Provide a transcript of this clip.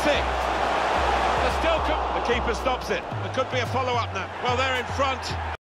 Messi. The keeper stops it. There could be a follow-up now. Well, they're in front.